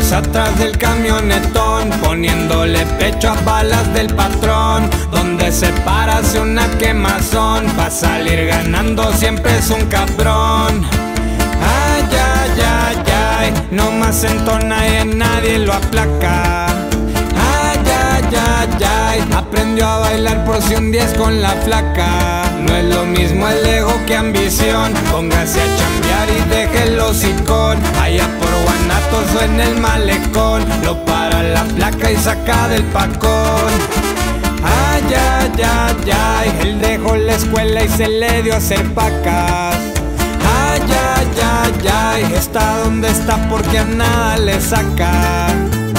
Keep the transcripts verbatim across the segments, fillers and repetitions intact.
años atrás del camionetón, poniéndole pecho a balas del patrón. Donde se para hace una quemazón, pa' salir ganando siempre es un cabrón. Ay, ay, ay, ay, no más entona y en nadie lo aplaca. Ay, ay, ay, ay, aprendió a bailar por si un diez con la flaca. No es lo mismo el ego que ambición, póngase a chambear y déjelo hocicón. Allá por Guanatos o en el malecón, lo para la placa y saca del pacón. Ay, ay, ay, ay, él dejó la escuela y se le dio a hacer pacas. Ay, ay, ay, ay, está donde está porque a nada le saca.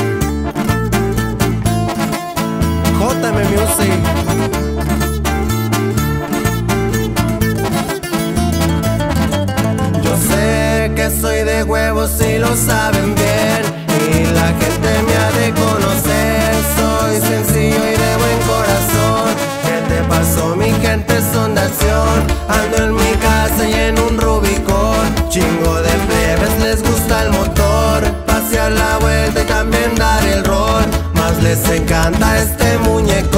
J M Music. Yo sé que soy de huevos y lo saben bien, y la gente me ha de conocer. Soy sencillo y de buen corazón. ¿Qué te pasó? Mi gente son de acción. Ando en mi casa y en un Rubicón. Chingo de plebes les gusta el motor, pasear la vuelta y también dar el rol. Más les encanta este muñeco.